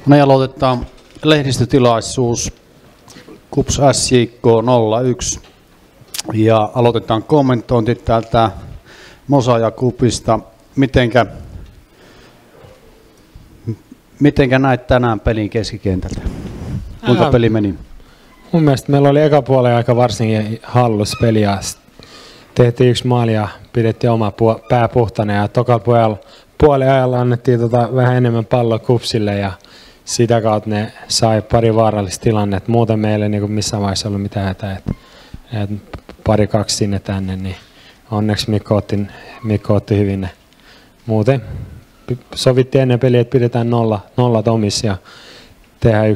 Me aloitetaan lehdistötilaisuus KuPS SJK 01 ja aloitetaan kommentointi täältä Mosa ja KuPSista. Mitenkä näit tänään pelin keskikentältä? Kuinka peli meni? Mun mielestä meillä oli eka puolen aika varsinkin hallus peli ja tehtiin yksi maali ja pidettiin oma pää puhtana ja tokalla puolen ajalla annettiin vähän enemmän palloa KuPSille ja sitä kautta ne sai pari vaarallista tilannetta. Muuten meillä ei niin missään vaiheessa ollut mitään hätää, että pari-kaksi sinne tänne, niin onneksi Mikko otti hyvin ne. Muuten sovittiin ennen peliä, että pidetään nollat omissa ja tehdään 1-2.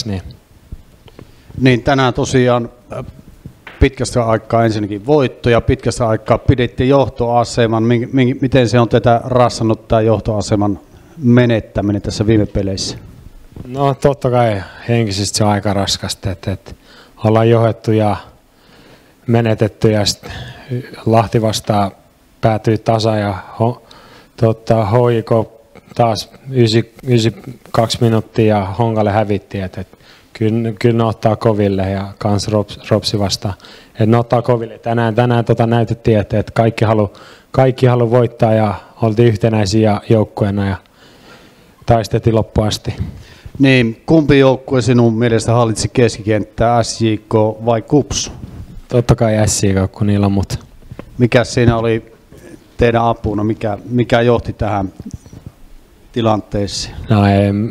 Niin tänään tosiaan pitkästä aikaa ensinnäkin voitto ja pitkästä aikaa pidettiin johtoaseman. Miten se on tätä rassannut tämä johtoaseman menettäminen tässä viime peleissä? No totta kai henkisesti se on aika raskasta, että ollaan johdettu ja menetetty ja Lahti vastaan päätyi tasa ja HJK taas 92 minuuttia ja Honkalle hävitti, että kyllä ne ottaa koville ja kans Ropsi vastaan. Että ne ottaa koville. Tänään näytettiin, että kaikki halu voittaa ja oltiin yhtenäisiä joukkueena ja taistettiin loppuun asti. Niin, kumpi joukkue sinun mielestä hallitsi keskikenttää, SJK vai KuPS? Totta kai SJK, kun niillä on mut. Mikä siinä oli teidän apuna? Mikä johti tähän tilanteeseen? No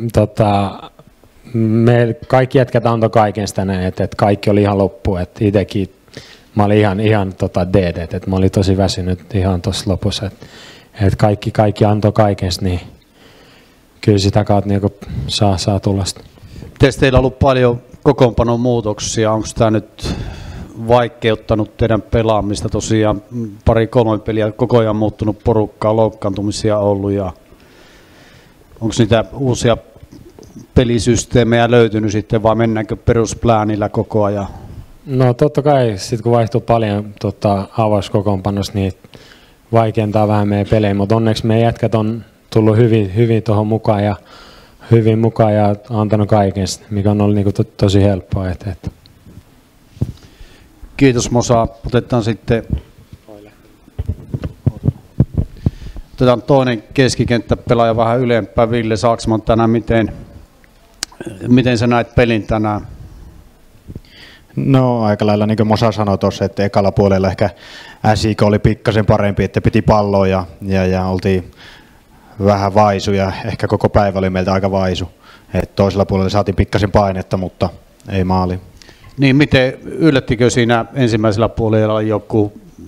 me kaikki jätkät antoi kaiken tänään, että kaikki oli ihan loppu. Että itsekin mä olin ihan DD, että mä olin tosi väsynyt ihan tuossa lopussa. Että kaikki antoi kaiken, niin kyllä sitä kautta niin saa tulosta. Miten teillä on ollut paljon kokoonpanon muutoksia? Onko tämä nyt vaikeuttanut teidän pelaamista? Tosiaan 2-3 peliä koko ajan muuttunut porukkaa, loukkaantumisia ollut. Ja onko niitä uusia pelisysteemejä löytynyt sitten vai mennäänkö peruspläänillä koko ajan? No totta kai, sitten kun vaihtuu paljon avauskokoonpanossa, niin vaikeintaa vähän meidän pelejä, mutta onneksi meidän jätkät on tullut hyvin tuohon mukaan ja antanut kaiken, mikä on ollut tosi helppoa. Kiitos Mosa. Otetaan toinen keskikenttäpelaaja vähän ylempää, Ville Saksman tänään. Miten sä näet pelin tänään? No aika lailla niin kuin Mosa sanoi tuossa, että ekalla puolella ehkä SJK oli pikkasen parempi, että piti palloa ja oltiin vähän vaisu ja ehkä koko päivä oli meiltä aika vaisu. Et toisella puolella saatiin pikkasen painetta, mutta ei maali. Niin, miten yllättikö siinä ensimmäisellä puolella joku,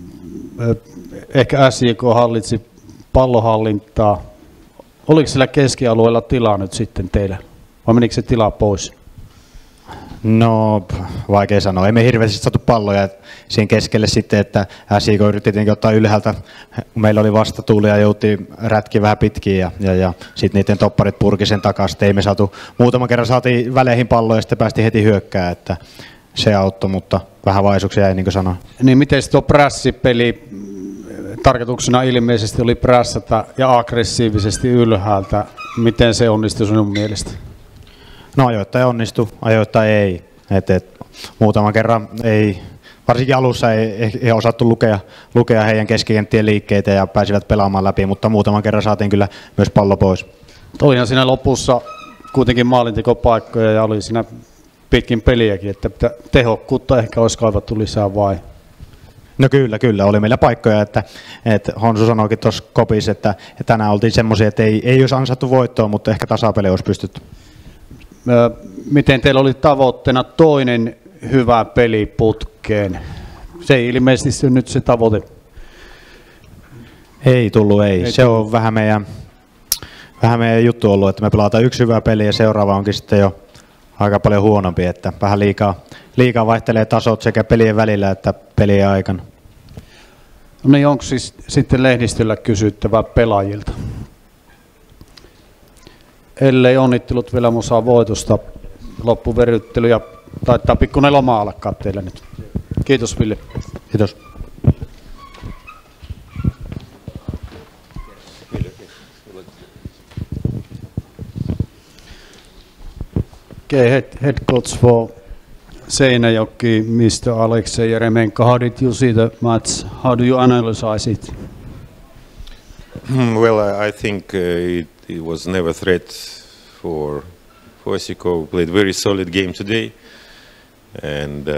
ehkä SJK hallitsi pallohallintaa. Oliko sillä keskialueella tilaa nyt sitten teillä vai menikö se tilaa pois? No vaikea sanoa. Ei me hirveästi saatu palloja siihen keskelle sitten, että SJK yritti tietenkin ottaa ylhäältä. Meillä oli vastatuuli ja jouttiin rätkiä vähän pitkin ja sitten niiden topparit purki sen takaisin. Ei me saatu, muutaman kerran saatiin väleihin palloja ja sitten päästiin heti hyökkää, että se auttoi, mutta vähän vaisuksia jäi niin kuin sanoin. Niin miten tuo prässipeli, tarkoituksena ilmeisesti oli prässätä ja aggressiivisesti ylhäältä. Miten se onnistui sinun mielestä? No ajoittain onnistui, ajoittain ei. Muutaman kerran ei, varsinkin alussa ei osattu lukea heidän keskikenttien liikkeitä ja pääsivät pelaamaan läpi, mutta muutaman kerran saatiin kyllä myös pallo pois. Olihan siinä lopussa kuitenkin maalintekopaikkoja ja oli siinä pitkin peliäkin, että tehokkuutta ehkä olisi kaivattu lisää vai? No kyllä. Oli meillä paikkoja, että Honsu sanoikin tuossa kopissa, että tänään oltiin semmoisia, että ei olisi ansattu voittoa, mutta ehkä tasapeli olisi pystytty. Miten teillä oli tavoitteena toinen hyvä peli putkeen? Se ei ilmeisesti nyt se tavoite. Ei tullut. Se on vähän meidän juttu ollut, että me pelataan yksi hyvä peli ja seuraava onkin sitten jo aika paljon huonompi, että vähän liikaa vaihtelee tasot sekä pelien välillä että pelien aikana. No niin, onko siis sitten lehdistöllä kysyttävää pelaajilta? Ellei onnittelut vielä Mosaa voitosta, loppuverryttely ja taitaa pikkuinen loma alkaa teillä nyt. Kiitos Ville. Kiitos. Okay, head coach for Seinäjoki, Mr. Alexei Yeremenko. How did you see the match? How do you analyze it? Well, I think it was never a threat for SECO. We played very solid game today, and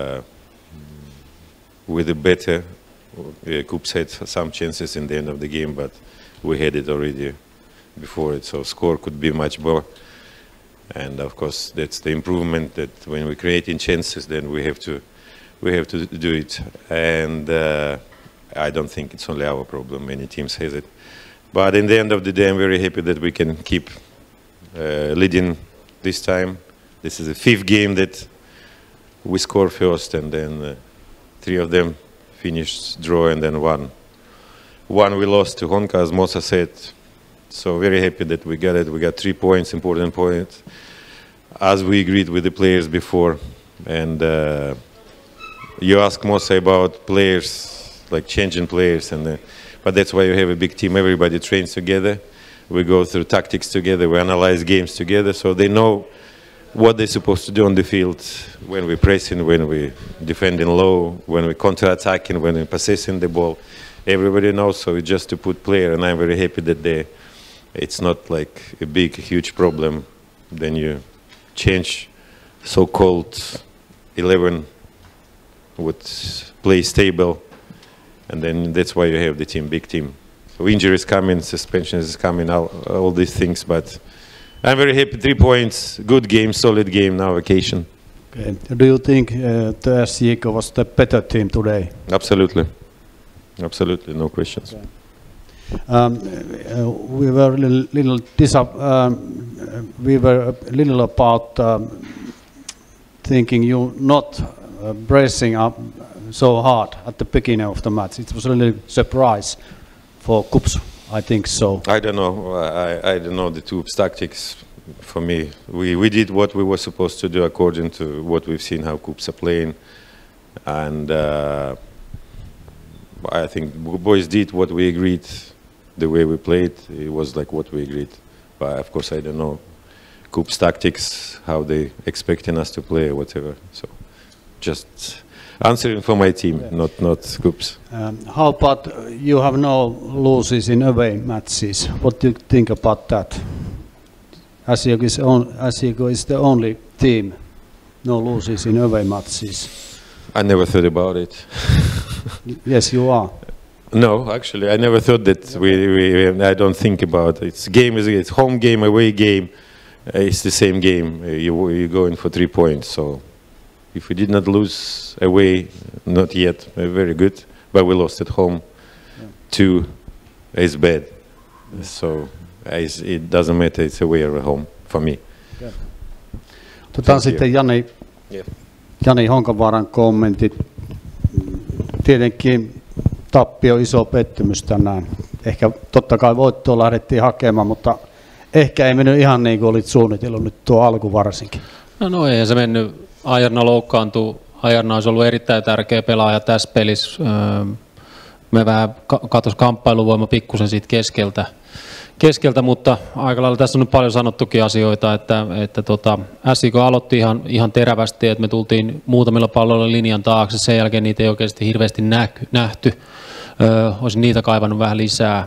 with a better, KuPS had some chances in the end of the game, but we had it already before it, so score could be much more. And of course, that's the improvement, that when we're creating chances, then we have to do it. And I don't think it's only our problem. Many teams has it. But in the end of the day, I'm very happy that we can keep leading this time. This is the 5th game that we score first, and then 3 of them finished draw, and then one we lost to Honka, as Mosa said. So very happy that we got it. We got 3 points, important points, as we agreed with the players before. And you ask Mosa about players, like changing players, and but that's why you have a big team. Everybody trains together. We go through tactics together. We analyze games together, so they know what they're supposed to do on the field, when we're pressing, when we're defending low, when we're counter-attacking, when we're possessing the ball. Everybody knows, so it's just to put player, and I'm very happy that it's not like a big, huge problem. Then you change so-called 11 would play stable, and then that's why you have the team, big team. So injuries coming, suspensions is coming, all these things, but I'm very happy. 3 points, good game, solid game, now vacation. Okay. Do you think the SECO was the better team today? Absolutely. Absolutely, no questions. Okay. We were a little about thinking you not pressing up so hard at the beginning of the match. It was a little surprise for KuPS, I think so. I don't know. I don't know the two tactics. For me, we did what we were supposed to do according to what we've seen how KuPS are playing, and I think boys did what we agreed. The way we played, it was like what we agreed. But of course, I don't know KuPS tactics, how they expecting us to play or whatever. So just answering for my team, yeah. not KuPS. How about you have no losses in away matches? What do you think about that? SECO is the only team, no losses in away matches. I never thought about it. Yes, you are. No, actually, I never thought that. I don't think about it. It's home game, away game. It's the same game. You're going for 3 points. So if we did not lose away, not yet, very good. But we lost at home. Yeah. 2 is bad. Yeah. So it doesn't matter. It's away or home for me. Yeah. Otetaan sitten Jani Honkavaaran kommentit. Tietenkin tappio iso pettymys tänään. Ehkä totta kai voittoa lähdettiin hakemaan, mutta ehkä ei mennyt ihan niin kuin olit suunnitellut nyt tuo alku varsinkin. No eihän se mennyt. Ajarna loukkaantui. Ajarna olisi ollut erittäin tärkeä pelaaja tässä pelissä. Me vähän katosi kamppailuvoima pikkusen siitä keskeltä, mutta aika lailla tässä on nyt paljon sanottukin asioita, että SECO aloitti ihan terävästi, että me tultiin muutamilla palloilla linjan taakse, sen jälkeen niitä ei oikeasti hirveästi nähty, olisin niitä kaivannut vähän lisää.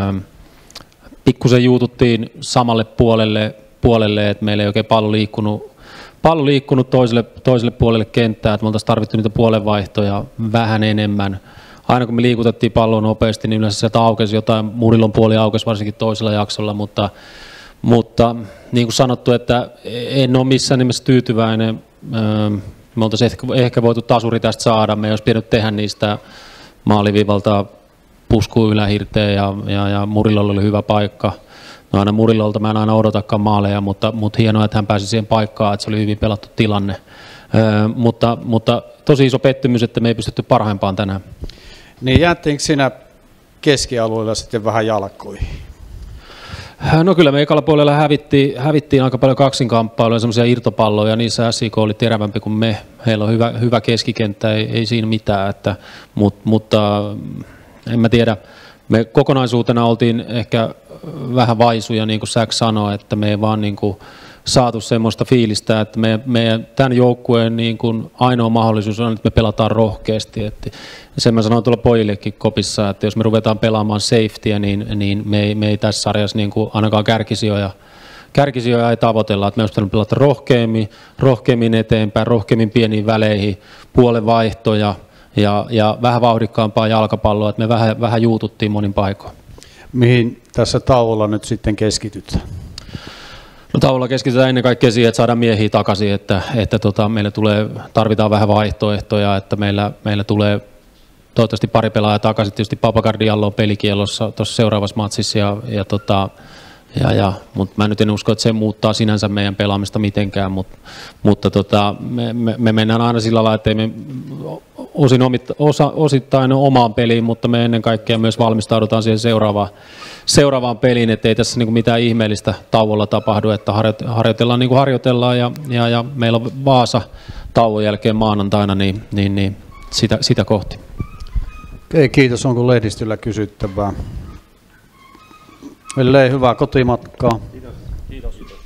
Pikkusen juututtiin samalle puolelle, että meillä ei oikein pallo liikkunut toiselle puolelle kenttää, että me oltaisiin tarvittu niitä puolenvaihtoja vähän enemmän. Aina kun me liikutettiin palloa nopeasti, niin yleensä sieltä aukesi jotain, Murilon puoli aukesi varsinkin toisella jaksolla, mutta niin kuin sanottu, että en ole missään nimessä tyytyväinen. Me oltaisiin ehkä voitu tasuri tästä saada, me ei olisi pitänyt tehdä niistä maaliviivalta puskuun ylähirteen ja Murilolla oli hyvä paikka. No aina Murilolta mä en aina odotakaan maaleja, mutta hienoa, että hän pääsi siihen paikkaan, että se oli hyvin pelattu tilanne. Mutta tosi iso pettymys, että me ei pystytty parhaimpaan tänään. Niin jäättiinkö siinä keskialueella sitten vähän jalkoihin? No kyllä me ekalla puolella hävittiin aika paljon kaksinkamppailuja, semmoisia irtopalloja, niissä SECO oli terävämpi kuin me. Heillä on hyvä keskikenttä, ei siinä mitään, mutta en mä tiedä. Me kokonaisuutena oltiin ehkä vähän vaisuja, niin kuin Säk sanoi, että me ei vaan niin kuin saatu semmoista fiilistä, että meidän tämän joukkueen niin kuin ainoa mahdollisuus on, että me pelataan rohkeasti. Että sen mä sanoin tuolla pojillekin kopissa, että jos me ruvetaan pelaamaan safetyä, niin me ei tässä sarjassa niin kuin ainakaan kärkisijoja ei tavoitella, että me olisi pelata rohkeammin eteenpäin, rohkeammin pieniin väleihin, puolen vaihtoja ja vähän vauhdikkaampaa jalkapalloa, että me vähän juututtiin monin paikoin. Mihin tässä tauolla nyt sitten keskitytään? No tauolla keskitytään ennen kaikkea siihen, että saadaan miehiä takaisin, että meille tarvitaan vähän vaihtoehtoja, että meillä tulee toivottavasti pari pelaajaa takaisin. Tietysti Papagardiallo on pelikielossa tuossa seuraavassa matsissa, mutta mä nyt en usko, että se muuttaa sinänsä meidän pelaamista mitenkään, mutta me mennään aina sillä lailla, että me osittain omaan peliin, mutta me ennen kaikkea myös valmistaudutaan siihen seuraavaan peliin, että ei tässä niinku mitään ihmeellistä tauolla tapahdu, että harjoitellaan niin kuin harjoitellaan ja meillä on Vaasa tauon jälkeen maanantaina, niin sitä kohti. Okei, kiitos. Onko lehdistöllä kysyttävää? Ellei, hyvää kotimatkaa. Kiitos.